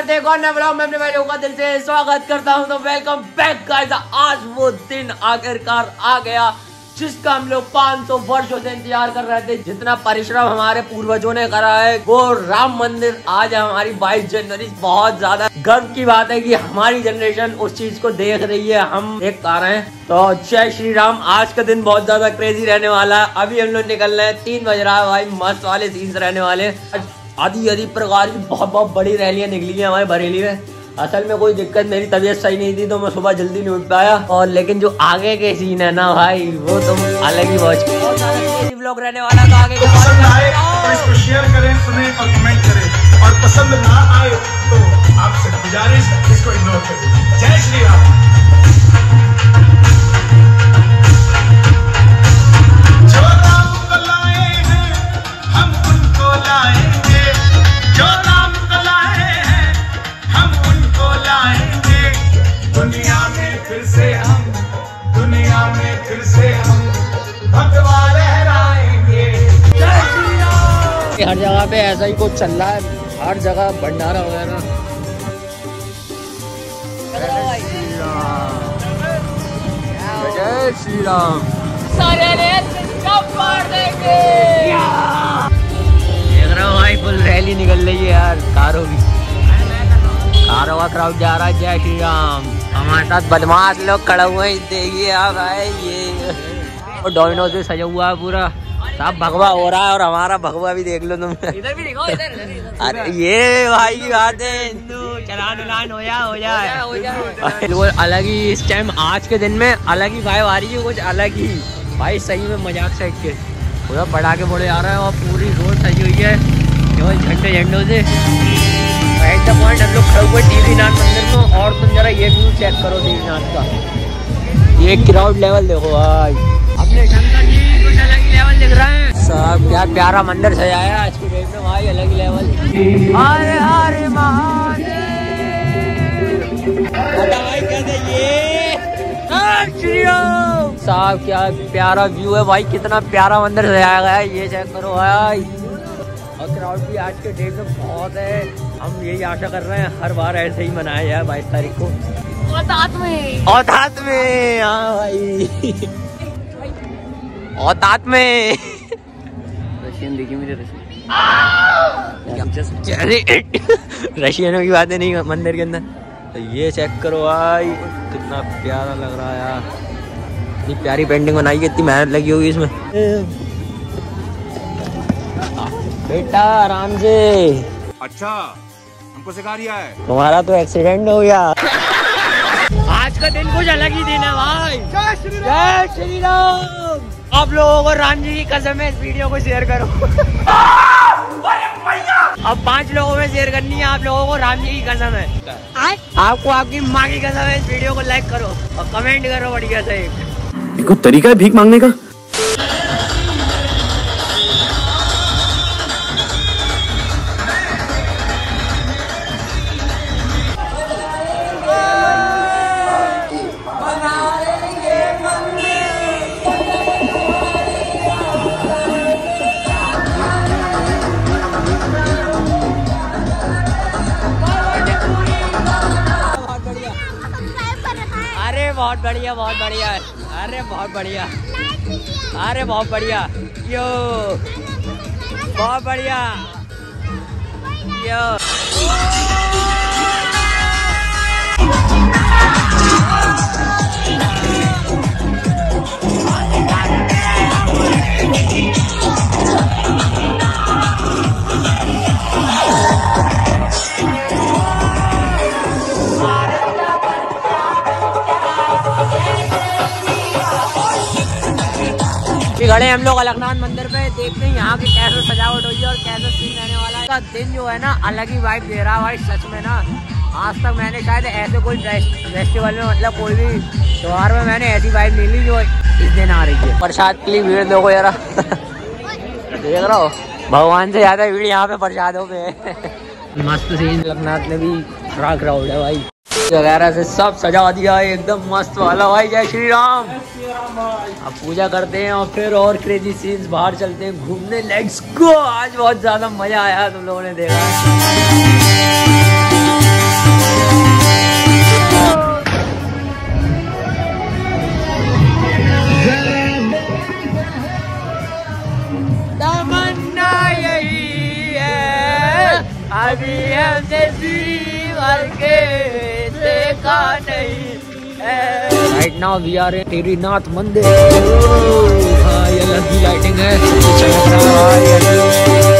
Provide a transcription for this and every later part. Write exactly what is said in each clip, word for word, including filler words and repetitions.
करते हैं एक और नए ब्लॉग में अपने भाइयों का दिल से स्वागत करता हूं। तो वेलकम बैक गाइस। आज वो दिन आखिरकार आ गया जिसका हम लोग पाँच सौ वर्षों से इंतजार कर रहे थे। जितना परिश्रम हमारे पूर्वजों ने करा है वो राम मंदिर आज है हमारी बाईस जनवरी। बहुत ज्यादा गर्व की बात है कि हमारी जनरेशन उस चीज को देख रही है, हम देख पा रहे हैं। तो जय श्री राम। आज का दिन बहुत ज्यादा क्रेजी रहने वाला है। अभी हम लोग निकल रहे हैं, तीन बज रहा है भाई, मस्त वाले सीन्स रहने वाले। आधी आधी प्रकार की बहुत बहुत बड़ी रैलियां निकली है हमारे बरेली में। असल में कोई दिक्कत, मेरी तबीयत सही नहीं थी तो मैं सुबह जल्दी नहीं उठ पाया। और लेकिन जो आगे के सीन है ना भाई, वो तुम अलग ही वॉच करो। व्लॉग रहने वाला तो आगे के पसंद आए तो इसको शेयर करें, सुने और कमेंट करें, और पसंद ना आए तो आपसे गुजारिश इसको इग्नोर करें। जय श्री राम। जो राम को लाए हैं हम उनको लाएंगे, जो राम को लाए हैं हम उनको लाएंगे। दुनिया में फिर से हम, दुनिया में फिर से हम भगवा लहराएंगे। हर जगह पे ऐसा ही कुछ चल रहा है, हर जगह भंडारा वगैरह। जय श्री राम। सारे देंगे। देख रहे हो भाई, फुल रैली निकल रही है यार, कारों की। कारों का क्राउड जा रहा है। जय श्री राम। हमारे साथ बदमाश लोग खड़े हुए हैं, देखिए आप भाई। ये और डोमिनो से सजा हुआ है पूरा, सब भगवा हो रहा है। और हमारा भगवा भी देख लो तुम, इधर भी दिखाओ, इधर इधर। अरे ये भाई की बात है, हिंदू चलान उलान हो जाए हो जाए हो जाए। वो अलग ही इस टाइम, आज के दिन में अलग ही वाइब आ रही है, कुछ अलग ही भाई। सही में मजाक से के पूरा पटाखे बड़े आ रहा है और पूरी रोड सजी हुई है केवल झंडे झंडों से। एट द पॉइंट हम लोग खड़े हुए देवीनाथ मंदिर में। और तुम जरा ये व्यू चेक करो देवीनाथ का, ये क्राउड लेवल देखो भाई। अपने शंकर जी कुछ अलग ही लेवल दिख रहा है। सब क्या प्यारा मंदिर सजाया आज की डेट में भाई, अलग ही लेवल। हरे हरे महादेव। साहब क्या प्यारा व्यू है भाई, कितना प्यारा मंदिर सजाया गया है, ये चेक करो भाई। और क्राउड भी आज के डेट में बहुत है। हम यही आशा कर रहे हैं हर बार ऐसे ही मनाया जाए बाईस तारीख को। औतात में, औतात में, हाँ भाई, औतात में। रशियन देखिए मुझे, रशियन रशियनों की बातें नहीं मंदिर के अंदर। तो ये चेक करो भाई, कितना प्यारा लग रहा है यार। इतनी प्यारी पेंटिंग बनाई है, इतनी मेहनत लगी होगी इसमें। बेटा आराम से। अच्छा, हमको सिखा रिया है। तुम्हारा तो एक्सीडेंट हो गया। आज का दिन कुछ अलग ही दिन है भाई। जय श्री राम। जय श्री राम। आप लोगों को राम जी की कसम है, इस वीडियो को शेयर करो। अब पांच लोगों में शेयर करनी है आप लोगों को, राम जी की कसम है। आपको आपकी माँ की कसम है। इस वीडियो को लाइक करो और कमेंट करो बढ़िया से। देखो तरीका है भीख मांगने का। बहुत बढ़िया, बहुत बढ़िया, अरे बहुत बढ़िया, अरे बहुत बढ़िया, यो बहुत बढ़िया, यो। खड़े हम लोग अलकनाथ मंदिर पे, देखते हैं यहाँ की कैसे सजावट हुई है और कैसे सीन रहने वाला है। दिन जो है ना अलग ही वाइब दे रहा है भाई, सच में ना। आज तक मैंने शायद ऐसे कोई फेस्टिवल में, मतलब कोई भी त्योहार में मैंने ऐसी वाइब नहीं ली जो इस दिन आ रही है। प्रसाद के लिए भीड़ देखो यार। देख रहा हो, भगवान से ज्यादा भीड़ यहाँ पे प्रसादों पे है। मस्त सीन, अलकनाथ में भी खड़ा क्राउड है भाई, वगैरह से सब सजा दिया है एकदम मस्त वाला भाई। जय श्री राम। अब पूजा करते हैं और फिर और क्रेजी सीन्स, बाहर चलते हैं घूमने। Let's go. आज बहुत ज्यादा मजा आया, तुम लोगों ने देखा। अभी हमने जी भर के देखा नहीं। Right now we are in Terinath मंदिर। हाँ ये लगी लाइटिंग है, चमक रहा है।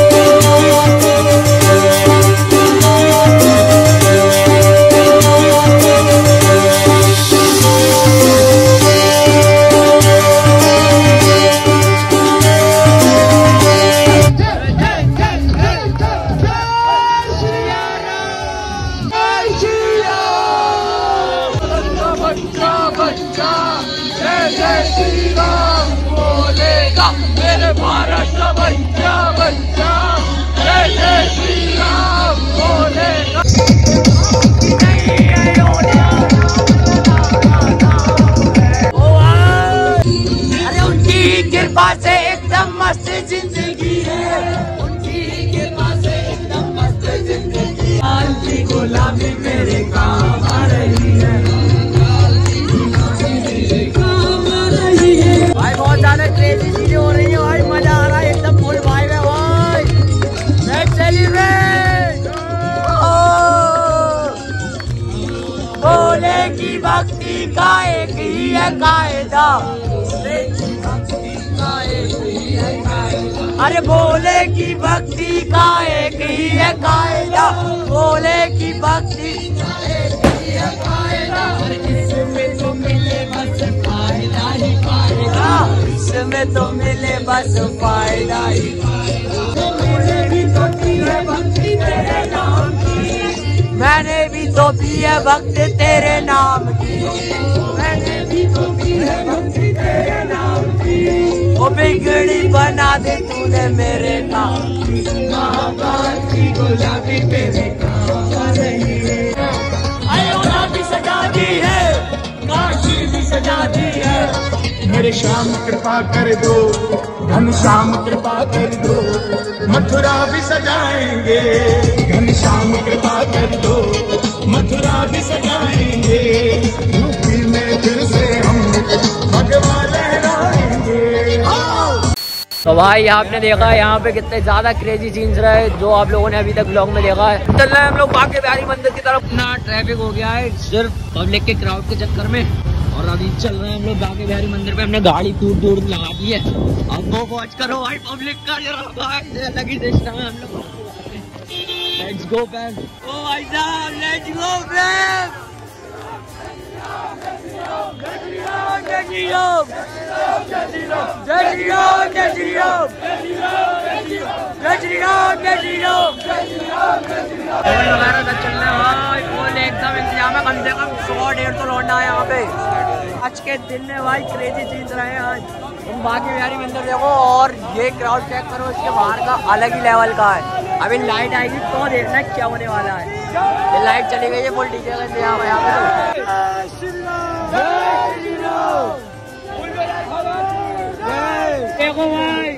मेरे भारत का बच्चा बच्चा जय जय श्री राम बोलेगा। अरे उनकी कृपा से एकदम मस्त जिंदगी है, उनकी कृपा से एकदम मस्त जिंदगी। आज की गुलामी मेरे काम आ रही है, भाई बहुत ज्यादा क्रेजी चीजें हो रही है भाई, मजा आ रहा है एकदम फुल वाइब है भाई। Let's celebrate. भोले की भक्ति का एक ही है कायदा, अरे भोले की भक्ति का एक ही है कायदा, भोले की भक्ति का एक ही है कायदा। इसमें तो मिले बस फायदा ही फायदा, इसमें तो मिले बस फायदा ही फायदा। भोले भी तो की है भक्ति तेरे नाम की, मैंने भी तो पी है भक्ति तेरे नाम की, मैंने भी तो पी है भक्ति तेरे नाम की। वो बिगड़ी बना दे तूने मेरे काम की, महाकाल की गुलाबी तेरे काम आ रही है। अयोध्या भी सजा दी है, काशी भी सजा दी है। मेरे श्याम कृपा कर दो, घनश्याम कृपा कर दो, मथुरा भी सजाएंगे। घनश्याम कृपा कर दो, मथुरा भी सजाएंगे। यूपी में फिर से हम भगवान लहराएंगे। तो भाई आपने देखा है यहाँ पे कितने ज्यादा क्रेजी सीन्स रहे जो आप लोगों ने अभी तक ब्लॉग में देखा है। चल रहे हैं हम लोग बांके बिहारी मंदिर की तरफ। इतना ट्रैफिक हो गया है सिर्फ पब्लिक के क्राउड के चक्कर में, और अभी चल रहे हैं हम लोग बांके बिहारी मंदिर पे। हमने गाड़ी दूर दूर लगा दी है, अब वो वॉच करो भाई पब्लिक का जरा अलग ही सिस्टम है हम लोग। Let's go back. ओ भाई साहब लेट्स गो बैक। जय श्री राम जय श्री राम जय श्री राम जय श्री राम जय श्री राम जय श्री राम जय श्री राम वगैरह चल रहे भाई फुल एकदम इंतजाम है। कम से कम सौ डेढ़ सौ लौंडा है यहाँ पे। आज के दिन में भाई क्रेजी चीज रहे हैं आज। तुम बांके बिहारी मंदिर देखो और ये क्राउड चेक करो, इसके बाहर का अलग ही लेवल का है। अभी लाइट आएगी तो देखना क्या होने वाला है। ये लाइट चली गई है फुल डीजे का इंतजाम है यहाँ पे। देखो भाई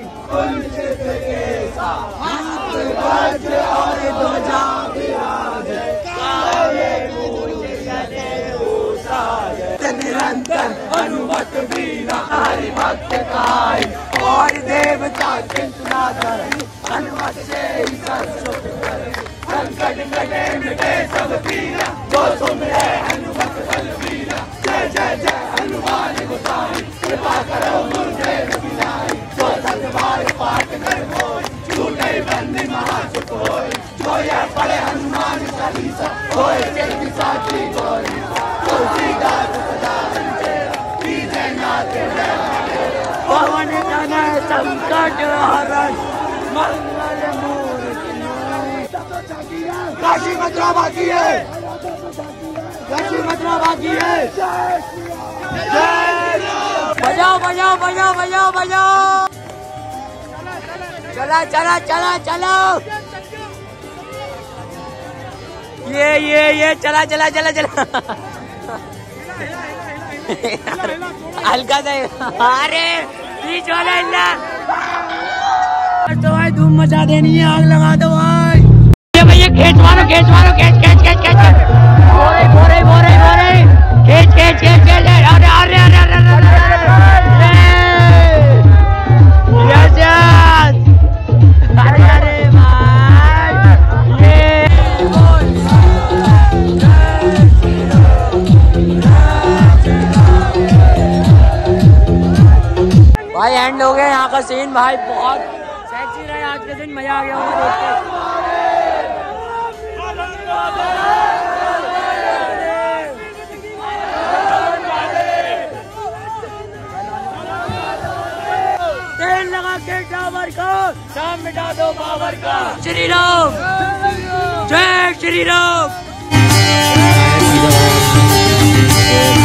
निरंतर हनुमत वीरा हरि भक्त काय, और देवता चिंतना कर हनुमत से ही सब सुख करे। संकट कटे मिटे सब पीरा, जो सुमरे हनुमत बलवीरा। जय जय जय हनुमान गोसाई, कृपा करो गुरुदेव बिनाई। जो सतबार पाठ कर कोई, झूठे बंदी महासुख होय। जो यह पढ़े हनुमान चालीसा, होय जल्दी साथी गोरी। तुलसीदास सदा तेरा, कीजय नाथ पवन तनय संकट हरण, मंगल मूर्ति। काशी मथुरा बाकी है, काशी मथुरा बाकी है। बजाओ बजाओ बजाओ बजाओ बजाओ, चला चला चला चलो। ये ये ये चला चला चला चला हल्का सा। अरे बीच वाला हिलना तो भाई धूम मचा देनी है, आग लगा दो भाई। ये भैया खींच मारो खींच मारो खींच खींच खींच खींच बोरे बोरे बोरे बोरे खींच खींच खींच खींच। अरे अरे अरे अरे अरे यस यस। अरे अरे भाई ये यहाँ का सीन भाई बहुत सेक्सी रहा आज के दिन, मजा आ गया होगा देख के। तेल लगा के टावर का शाम मिटा दो पावर का। श्री राम जय श्री राम।